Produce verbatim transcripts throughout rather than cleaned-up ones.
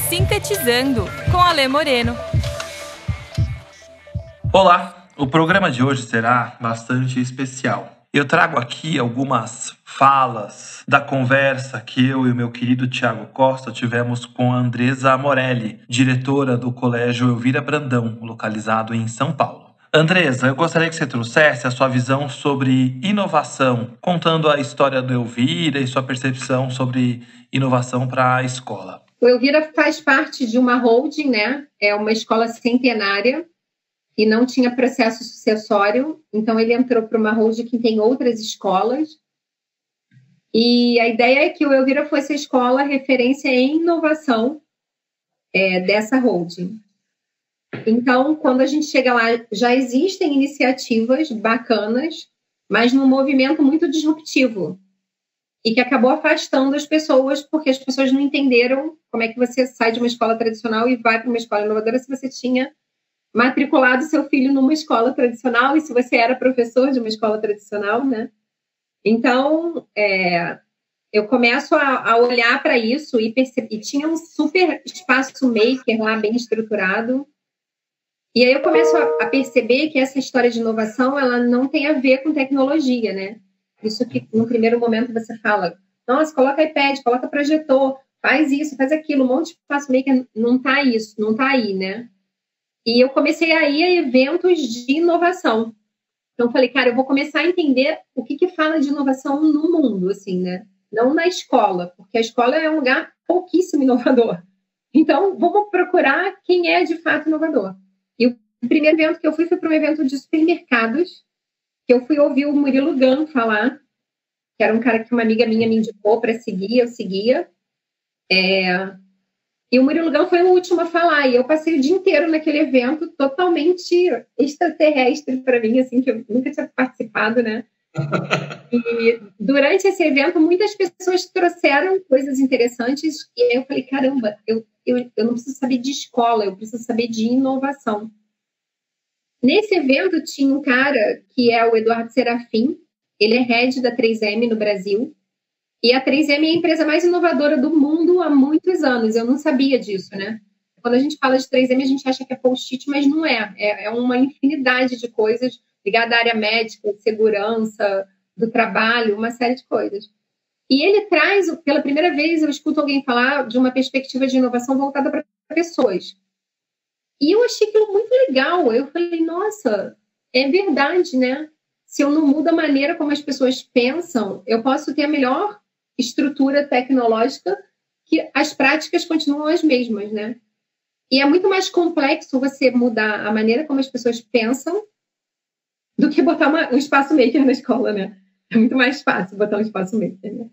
Sintetizando com Alê Moreno. Olá, o programa de hoje será bastante especial. Eu trago aqui algumas falas da conversa que eu e o meu querido Thiago Costa tivemos com a Andresa Morelli, diretora do Colégio Elvira Brandão, localizado em São Paulo. Andresa, eu gostaria que você trouxesse a sua visão sobre inovação, contando a história do Elvira e sua percepção sobre inovação para a escola. O Elvira faz parte de uma holding, né? É uma escola centenária e não tinha processo sucessório, então ele entrou para uma holding que tem outras escolas. E a ideia é que o Elvira fosse a escola referência em inovação é, dessa holding. Então, quando a gente chega lá, já existem iniciativas bacanas, mas num movimento muito disruptivo e que acabou afastando as pessoas, porque as pessoas não entenderam como é que você sai de uma escola tradicional e vai para uma escola inovadora se você tinha matriculado seu filho numa escola tradicional e se você era professor de uma escola tradicional, né? Então, é, eu começo a, a olhar para isso e, perceber, e tinha um super espaço maker lá, bem estruturado. E aí eu começo a, a perceber que essa história de inovação, ela não tem a ver com tecnologia, né? Isso que, no primeiro momento, você fala, nossa, coloca iPad, coloca projetor, faz isso, faz aquilo, um monte de espaço maker, não está isso, não está aí, né? E eu comecei a ir a eventos de inovação. Então, eu falei, cara, eu vou começar a entender o que que fala de inovação no mundo, assim, né? Não na escola, porque a escola é um lugar pouquíssimo inovador. Então, vamos procurar quem é, de fato, inovador. E o primeiro evento que eu fui foi para um evento de supermercados, que eu fui ouvir o Murilo Gun falar, que era um cara que uma amiga minha me indicou para seguir, eu seguia. É... E o Murilo Gun foi o último a falar, e eu passei o dia inteiro naquele evento totalmente extraterrestre para mim, assim, que eu nunca tinha participado, né? E durante esse evento, muitas pessoas trouxeram coisas interessantes, e aí eu falei, caramba, eu, eu, eu não preciso saber de escola, eu preciso saber de inovação. Nesse evento tinha um cara que é o Eduardo Serafim, ele é head da três M no Brasil, e a três M é a empresa mais inovadora do mundo há muitos anos, eu não sabia disso, né? Quando a gente fala de três M, a gente acha que é post-it, mas não é, é, é uma infinidade de coisas ligadas à área médica, segurança, do trabalho, uma série de coisas. E ele traz, pela primeira vez, eu escuto alguém falar de uma perspectiva de inovação voltada para pessoas. E eu achei aquilo muito legal. Eu falei, nossa, é verdade, né? Se eu não mudo a maneira como as pessoas pensam, eu posso ter a melhor estrutura tecnológica que as práticas continuam as mesmas, né? E é muito mais complexo você mudar a maneira como as pessoas pensam do que botar uma, um espaço maker na escola, né? É muito mais fácil botar um espaço maker, né?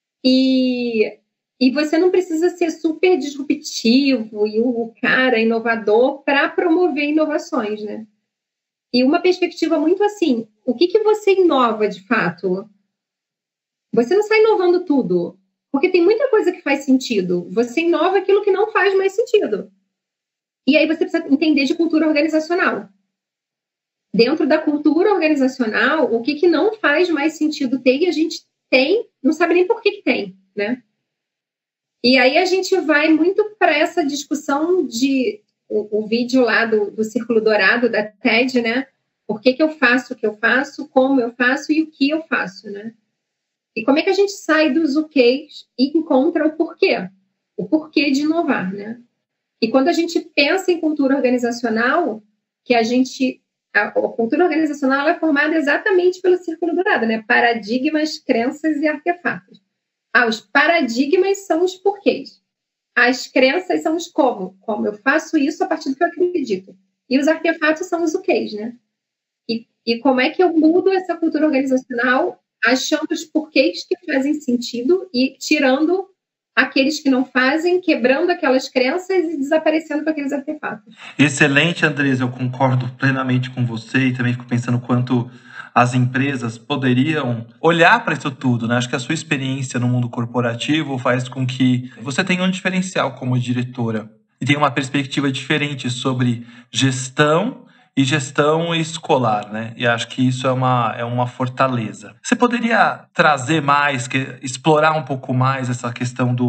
E... E você não precisa ser super disruptivo e o cara inovador para promover inovações, né? E uma perspectiva muito assim, o que, que você inova de fato? Você não sai inovando tudo, porque tem muita coisa que faz sentido. Você inova aquilo que não faz mais sentido. E aí você precisa entender de cultura organizacional. Dentro da cultura organizacional, o que, que não faz mais sentido ter, e a gente tem, não sabe nem por que, que tem, né? E aí a gente vai muito para essa discussão de o, o vídeo lá do, do Círculo Dourado, da TED, né? Por que que eu faço o que eu faço, como eu faço e o que eu faço, né? E como é que a gente sai dos ok's e encontra o porquê? O porquê de inovar, né? E quando a gente pensa em cultura organizacional, que a gente... A, a cultura organizacional é formada exatamente pelo Círculo Dourado, né? Paradigmas, crenças e artefatos. Ah, os paradigmas são os porquês. As crenças são os como. Como eu faço isso a partir do que eu acredito. E os artefatos são os ok's, né? E, e como é que eu mudo essa cultura organizacional achando os porquês que fazem sentido e tirando aqueles que não fazem, quebrando aquelas crenças e desaparecendo com aqueles artefatos. Excelente, Andresa. Eu concordo plenamente com você e também fico pensando quanto as empresas poderiam olhar para isso tudo, né? Acho que a sua experiência no mundo corporativo faz com que você tenha um diferencial como diretora e tenha uma perspectiva diferente sobre gestão e gestão escolar, né? E acho que isso é uma, é uma fortaleza. Você poderia trazer mais, que, explorar um pouco mais essa questão do,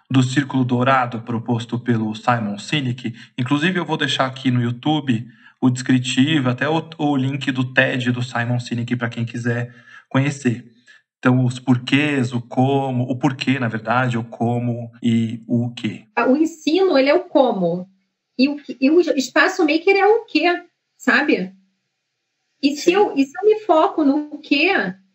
do Círculo Dourado proposto pelo Simon Sinek. Inclusive, eu vou deixar aqui no YouTube o descritivo, até o, o link do TED do Simon Sinek para quem quiser conhecer. Então, os porquês, o como, o porquê, na verdade, o como e o quê. O ensino, ele é o como. E o, e o espaço maker é o quê, sabe? E se, eu, e se eu me foco no quê,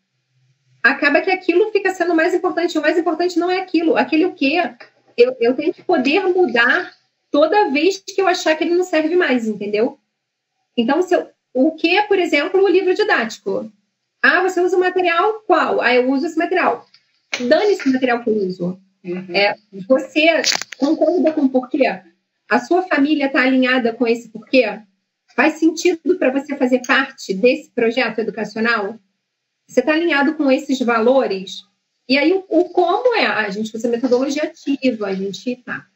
acaba que aquilo fica sendo mais importante. O mais importante não é aquilo. Aquele o quê, eu, eu tenho que poder mudar toda vez que eu achar que ele não serve mais, entendeu? Então, se eu, o quê, por exemplo, o livro didático. Ah, você usa o material qual? Ah, eu uso esse material. Dane-se o material que eu uso. Uhum. É, você concorda com o porquê? A sua família está alinhada com esse porquê? Faz sentido para você fazer parte desse projeto educacional? Você está alinhado com esses valores? E aí, o, o como é? A gente usa metodologia ativa, a gente tá.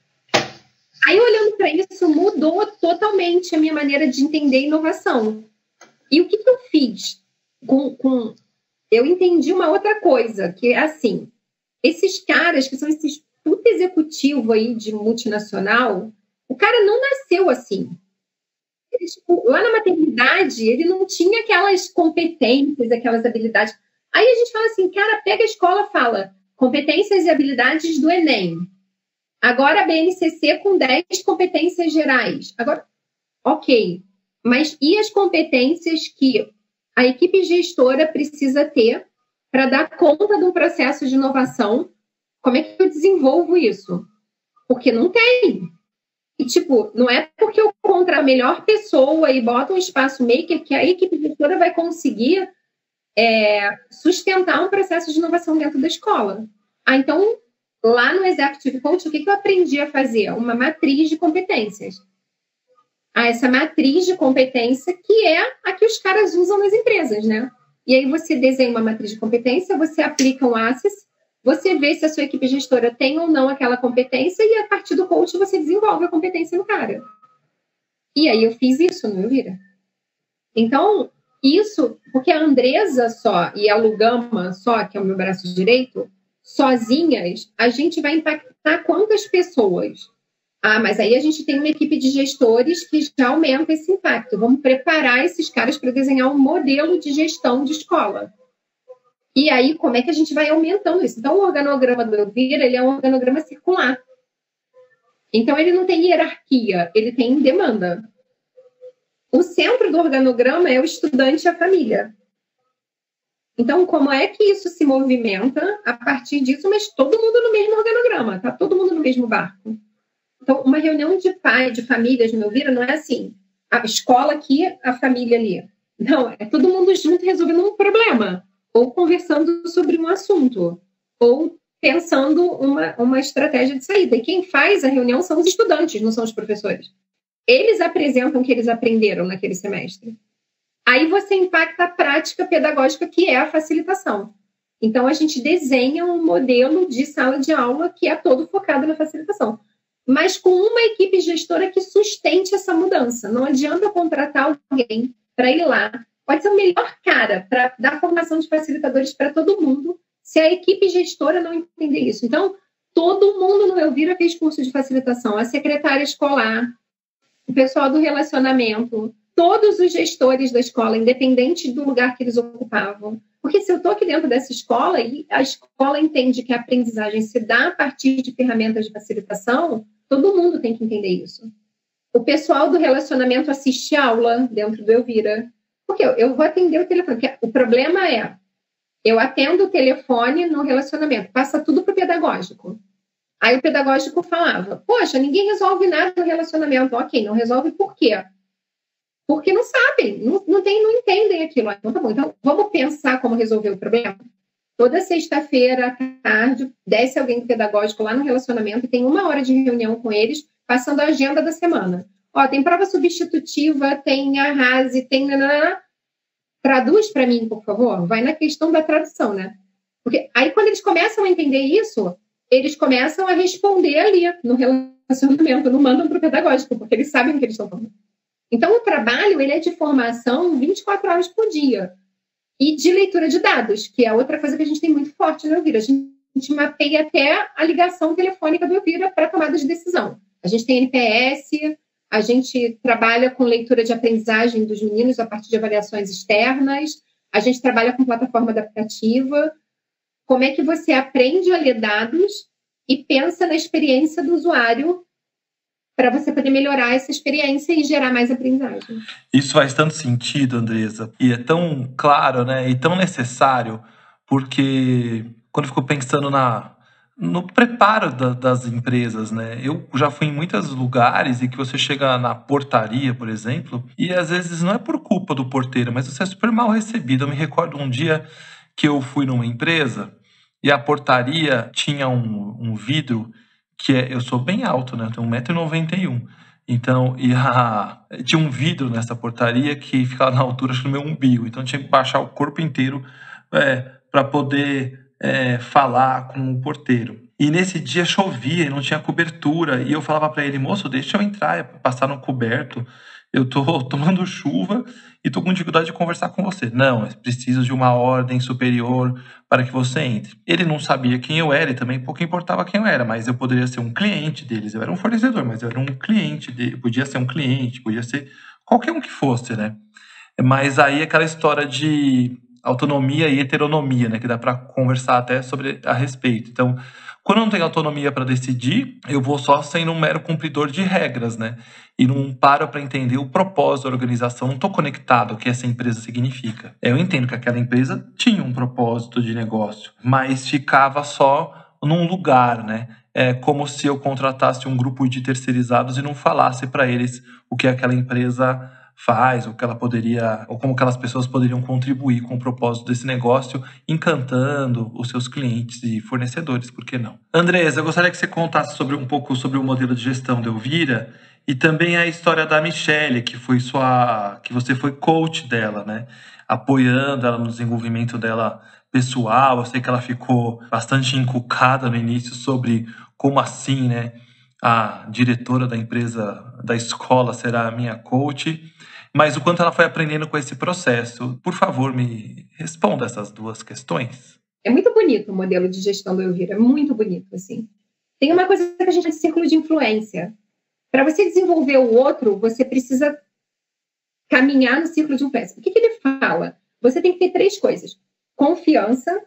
Aí, olhando para isso, mudou totalmente a minha maneira de entender inovação. E o que, que eu fiz? Com, com... Eu entendi uma outra coisa, que é assim, esses caras que são esses puta executivo aí de multinacional, o cara não nasceu assim. Ele, tipo, lá na maternidade, ele não tinha aquelas competências, aquelas habilidades. Aí a gente fala assim, cara, pega a escola e fala competências e habilidades do Enem. Agora a B N C C com dez competências gerais. Agora, ok. Mas e as competências que a equipe gestora precisa ter para dar conta de um processo de inovação? Como é que eu desenvolvo isso? Porque não tem. E, tipo, não é porque eu contrato a melhor pessoa e boto um espaço maker que a equipe gestora vai conseguir é, sustentar um processo de inovação dentro da escola. Ah, então, lá no Executive Coach, o que, que eu aprendi a fazer? Uma matriz de competências. Ah, essa matriz de competência que é a que os caras usam nas empresas, né? E aí você desenha uma matriz de competência, você aplica um Access, você vê se a sua equipe gestora tem ou não aquela competência e a partir do coach você desenvolve a competência no cara. E aí eu fiz isso no Elvira. Então, isso, porque a Andresa só e a Lugama só, que é o meu braço direito, sozinhas, a gente vai impactar quantas pessoas? Ah, mas aí a gente tem uma equipe de gestores que já aumenta esse impacto. Vamos preparar esses caras para desenhar um modelo de gestão de escola. E aí, como é que a gente vai aumentando isso? Então, o organograma do Elvira, ele é um organograma circular. Então, ele não tem hierarquia, ele tem demanda. O centro do organograma é o estudante e a família. Então, como é que isso se movimenta a partir disso, mas todo mundo no mesmo organograma, tá? Todo mundo no mesmo barco. Então, uma reunião de pai, de famílias no Elvira não é assim, a escola aqui, a família ali. Não, é todo mundo junto resolvendo um problema, ou conversando sobre um assunto, ou pensando uma, uma estratégia de saída. E quem faz a reunião são os estudantes, não são os professores. Eles apresentam o que eles aprenderam naquele semestre. Aí você impacta a prática pedagógica, que é a facilitação. Então, a gente desenha um modelo de sala de aula que é todo focado na facilitação, mas com uma equipe gestora que sustente essa mudança. Não adianta contratar alguém para ir lá. Pode ser o melhor cara para dar formação de facilitadores para todo mundo, se a equipe gestora não entender isso. Então, todo mundo no Elvira fez curso de facilitação. A secretária escolar, o pessoal do relacionamento, todos os gestores da escola, independente do lugar que eles ocupavam. Porque se eu estou aqui dentro dessa escola e a escola entende que a aprendizagem se dá a partir de ferramentas de facilitação, todo mundo tem que entender isso. O pessoal do relacionamento assiste aula dentro do Elvira. Porque eu, eu vou atender o telefone. Porque o problema é, eu atendo o telefone no relacionamento, passa tudo para o pedagógico. Aí o pedagógico falava, poxa, ninguém resolve nada no relacionamento. Ok, não resolve por quê? Porque não sabem, não, não, tem, não entendem aquilo. Então, tá bom, então vamos pensar como resolver o problema? Toda sexta-feira, à tarde, desce alguém do pedagógico lá no relacionamento e tem uma hora de reunião com eles, passando a agenda da semana. Ó, tem prova substitutiva, tem arrase, tem... Nanana. Traduz para mim, por favor. Vai na questão da tradução, né? Porque aí, quando eles começam a entender isso, eles começam a responder ali no relacionamento, não mandam para o pedagógico, porque eles sabem o que eles estão falando. Então, o trabalho ele é de formação vinte e quatro horas por dia. E de leitura de dados, que é outra coisa que a gente tem muito forte no Elvira. A gente gente mapeia até a ligação telefônica do Elvira para tomada de decisão. A gente tem N P S, a gente trabalha com leitura de aprendizagem dos meninos a partir de avaliações externas, a gente trabalha com plataforma adaptativa. Como é que você aprende a ler dados e pensa na experiência do usuário para você poder melhorar essa experiência e gerar mais aprendizagem. Isso faz tanto sentido, Andresa, e é tão claro, né, e tão necessário, porque quando eu fico pensando na, no preparo da, das empresas, né, eu já fui em muitos lugares e que você chega na portaria, por exemplo, e às vezes não é por culpa do porteiro, mas você é super mal recebido. Eu me recordo um dia que eu fui numa empresa e a portaria tinha um, um vidro que é, eu sou bem alto, né? Eu tenho um metro e noventa e um. Então, e a, tinha um vidro nessa portaria que ficava na altura acho, do meu umbigo. Então, eu tinha que baixar o corpo inteiro é, para poder é, falar com o porteiro. E nesse dia chovia e não tinha cobertura. E eu falava para ele, moço, deixa eu entrar, passar no coberto. Eu tô tomando chuva e tô com dificuldade de conversar com você. Não, eu preciso de uma ordem superior para que você entre. Ele não sabia quem eu era e também pouco importava quem eu era, mas eu poderia ser um cliente deles. Eu era um fornecedor, mas eu era um cliente dele. Podia ser um cliente, podia ser qualquer um que fosse, né? Mas aí aquela história de autonomia e heteronomia, né? Que dá para conversar até sobre a respeito. Então, quando eu não tenho autonomia para decidir, eu vou só sendo um mero cumpridor de regras, né? E não paro para entender o propósito da organização, não estou conectado ao que essa empresa significa. Eu entendo que aquela empresa tinha um propósito de negócio, mas ficava só num lugar, né? É como se eu contratasse um grupo de terceirizados e não falasse para eles o que aquela empresa faz, ou que ela poderia, ou como aquelas pessoas poderiam contribuir com o propósito desse negócio, encantando os seus clientes e fornecedores, por que não? Andresa, eu gostaria que você contasse sobre, um pouco sobre o modelo de gestão da Elvira e também a história da Michelle, que foi sua, que você foi coach dela, né? Apoiando ela no desenvolvimento dela pessoal. Eu sei que ela ficou bastante encucada no início sobre como assim, né? A diretora da empresa, da escola, será a minha coach, mas o quanto ela foi aprendendo com esse processo. Por favor, me responda essas duas questões. É muito bonito o modelo de gestão do Elvira, é muito bonito, assim. Tem uma coisa que a gente chama de círculo de influência. Para você desenvolver o outro, você precisa caminhar no círculo de influência. O que, que ele fala? Você tem que ter três coisas: confiança,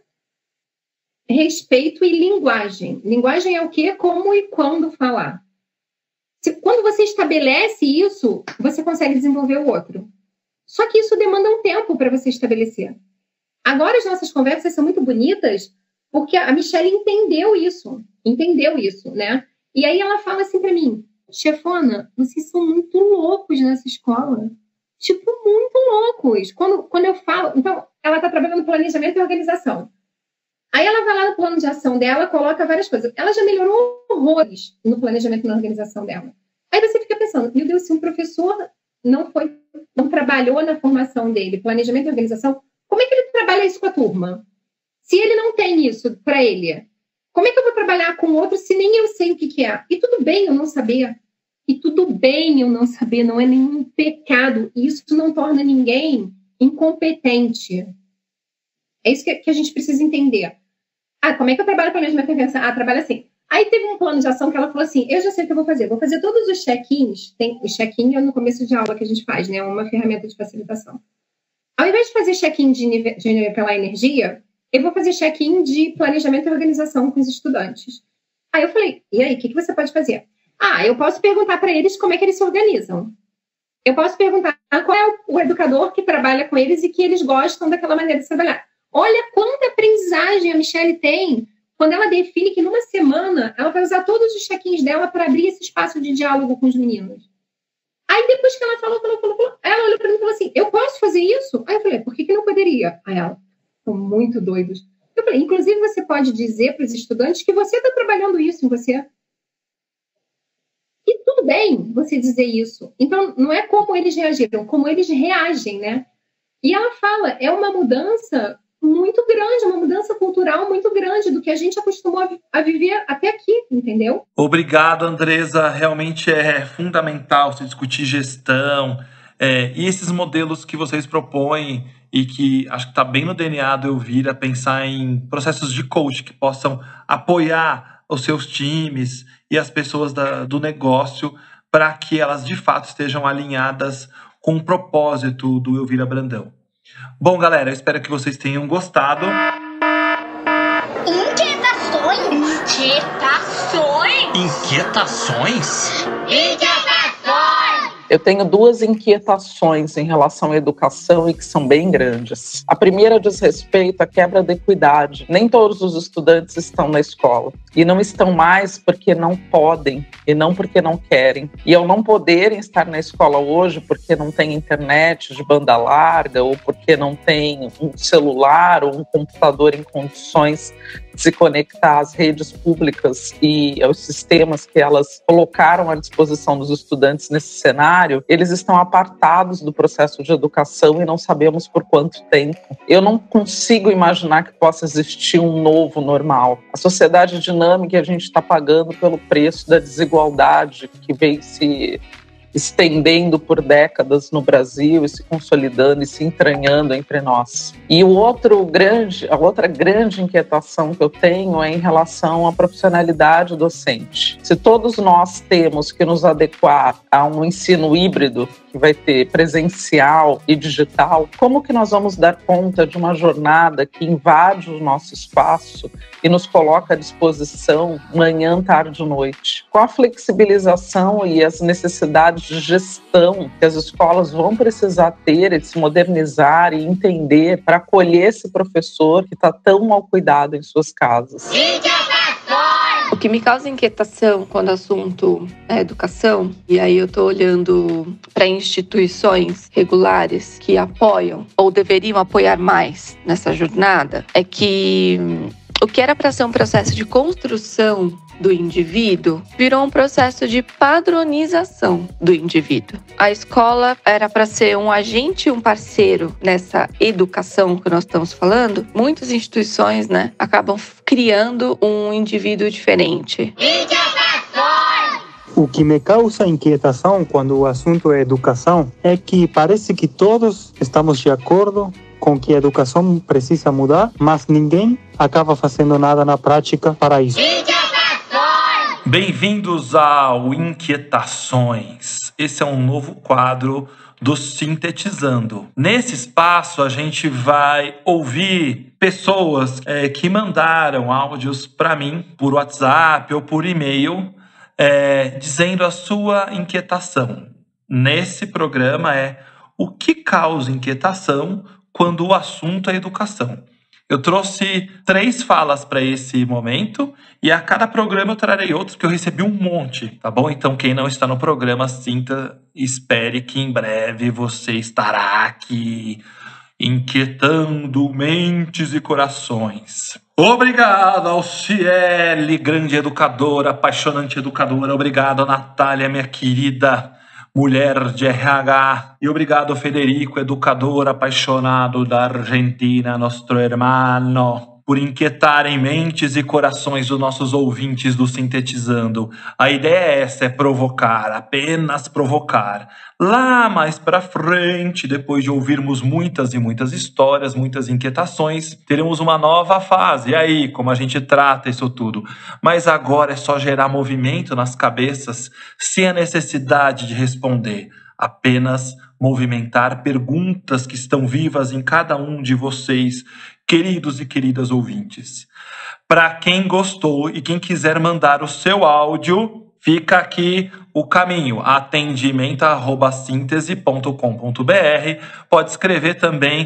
respeito e linguagem. Linguagem é o quê? Como e quando falar. Se, quando você estabelece isso, você consegue desenvolver o outro. Só que isso demanda um tempo para você estabelecer. Agora as nossas conversas são muito bonitas porque a Michelle entendeu isso. Entendeu isso, né? E aí ela fala assim para mim: chefona, vocês são muito loucos nessa escola. Tipo, muito loucos. Quando, quando eu falo... Então, ela está trabalhando no planejamento e organização. Aí ela vai lá no plano de ação dela, coloca várias coisas. Ela já melhorou horrores no planejamento e na organização dela. Aí você fica pensando, meu Deus, se um professor não foi, não trabalhou na formação dele, planejamento e organização, como é que ele trabalha isso com a turma? Se ele não tem isso para ele, como é que eu vou trabalhar com outro se nem eu sei o que, que é? E tudo bem eu não saber. E tudo bem eu não saber, não é nenhum pecado. Isso não torna ninguém incompetente. É isso que, que a gente precisa entender. Ah, como é que eu trabalho planejamento e organização? Ah, trabalho assim. Aí teve um plano de ação que ela falou assim, eu já sei o que eu vou fazer. Vou fazer todos os check-ins. Tem, o check-in é no começo de aula que a gente faz, né? Uma ferramenta de facilitação. Ao invés de fazer check-in de, nível, de pela energia, eu vou fazer check-in de planejamento e organização com os estudantes. Aí eu falei, e aí, o que, que você pode fazer? Ah, eu posso perguntar para eles como é que eles se organizam. Eu posso perguntar qual é o, o educador que trabalha com eles e que eles gostam daquela maneira de trabalhar. Olha quanta aprendizagem a Michelle tem quando ela define que numa semana ela vai usar todos os check-ins dela para abrir esse espaço de diálogo com os meninos. Aí depois que ela falou, falou, falou, falou ela olhou para mim e falou assim, eu posso fazer isso? Aí eu falei, por que, que não poderia? Aí ela, estão muito doidos. Eu falei, inclusive você pode dizer para os estudantes que você está trabalhando isso em você. E tudo bem você dizer isso. Então, não é como eles reagiram, como eles reagem, né? E ela fala, é uma mudança muito grande, uma mudança cultural muito grande do que a gente acostumou a viver até aqui, entendeu? Obrigado, Andresa. Realmente é fundamental se discutir gestão é, e esses modelos que vocês propõem e que acho que está bem no D N A do Elvira pensar em processos de coach que possam apoiar os seus times e as pessoas da, do negócio para que elas de fato estejam alinhadas com o propósito do Elvira Brandão. Bom, galera, eu espero que vocês tenham gostado. Inquietações? Inquietações? Inquietações? Inquietações! Eu tenho duas inquietações em relação à educação e que são bem grandes. A primeira diz respeito à quebra da equidade. Nem todos os estudantes estão na escola. E não estão mais porque não podem e não porque não querem. E ao não poderem estar na escola hoje porque não tem internet de banda larga ou porque não tem um celular ou um computador em condições de se conectar às redes públicas e aos sistemas que elas colocaram à disposição dos estudantes nesse cenário, eles estão apartados do processo de educação e não sabemos por quanto tempo. Eu não consigo imaginar que possa existir um novo normal. A sociedade dinâmica, a gente está pagando pelo preço da desigualdade que vem se estendendo por décadas no Brasil e se consolidando e se entranhando entre nós. E o outro grande, a outra grande inquietação que eu tenho é em relação à profissionalidade docente. Se todos nós temos que nos adequar a um ensino híbrido, que vai ter presencial e digital, como que nós vamos dar conta de uma jornada que invade o nosso espaço e nos coloca à disposição manhã, tarde e noite? Com a flexibilização e as necessidades de gestão que as escolas vão precisar ter, de se modernizar e entender para acolher esse professor que está tão mal cuidado em suas casas. O que me causa inquietação quando o assunto é educação, e aí eu estou olhando para instituições regulares que apoiam ou deveriam apoiar mais nessa jornada, é que o que era para ser um processo de construção do indivíduo virou um processo de padronização do indivíduo. A escola era para ser um agente e um parceiro nessa educação que nós estamos falando. Muitas instituições, né, acabam criando um indivíduo diferente. O que me causa inquietação quando o assunto é educação é que parece que todos estamos de acordo com que a educação precisa mudar, mas ninguém acaba fazendo nada na prática para isso. Bem-vindos ao Inquietações. Esse é um novo quadro do Sintetizando. Nesse espaço, a gente vai ouvir pessoas é, que mandaram áudios para mim por WhatsApp ou por e-mail, é, dizendo a sua inquietação. Nesse programa é o que causa inquietação quando o assunto é educação. Eu trouxe três falas para esse momento e a cada programa eu trarei outros, porque eu recebi um monte, tá bom? Então quem não está no programa, sinta, espere que em breve você estará aqui inquietando mentes e corações. Obrigado ao Ciele, grande educadora, apaixonante educadora. Obrigado, Natália, minha querida mulher de R H. E obrigado, Federico, educador apaixonado da Argentina, nosso hermano, por inquietarem mentes e corações dos nossos ouvintes do Sintetizando. A ideia é essa, é provocar, apenas provocar. Lá mais pra frente, depois de ouvirmos muitas e muitas histórias, muitas inquietações, teremos uma nova fase. E aí, como a gente trata isso tudo? Mas agora é só gerar movimento nas cabeças, sem a necessidade de responder. Apenas movimentar perguntas que estão vivas em cada um de vocês, queridos e queridas ouvintes. Para quem gostou e quem quiser mandar o seu áudio, fica aqui o caminho, atendimento arroba síntese ponto com ponto br. Pode escrever também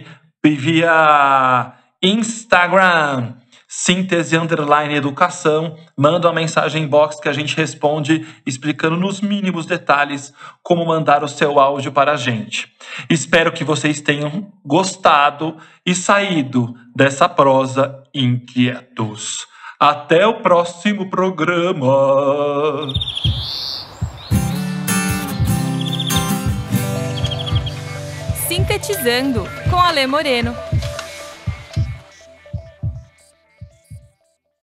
via Instagram, síntese underline educação. Manda uma mensagem inbox que a gente responde explicando nos mínimos detalhes como mandar o seu áudio para a gente. Espero que vocês tenham gostado e saído dessa prosa inquietos. Até o próximo programa. Sintetizando com Alê Moreno.